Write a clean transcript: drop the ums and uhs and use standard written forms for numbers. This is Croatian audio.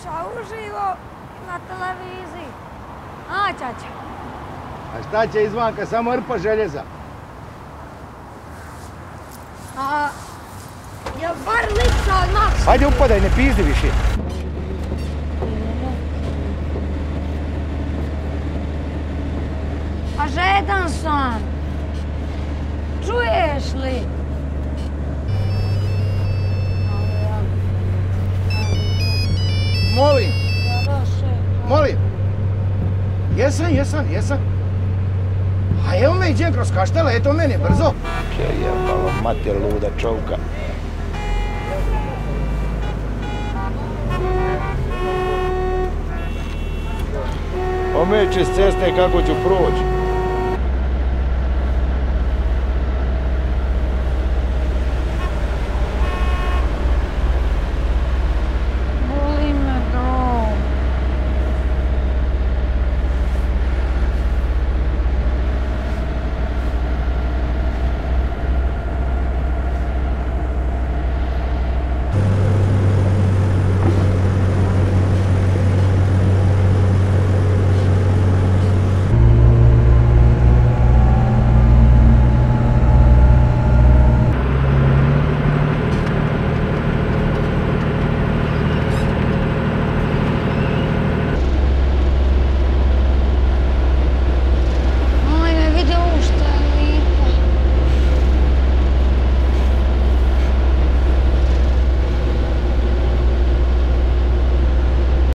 sluša uživo na televiziji. A, čača? A šta će izvanka, samo rpa željeza? A, je bar lica od Maksa? Hajde upadaj, ne pizdi više. A žedan sam. Čuješ li? Molim. Molim. Jesam. A evo me iđem kroz kaštele, eto meni, brzo. Ke jebalo, mater luda čovka. Omeće s ceste kako ću proći.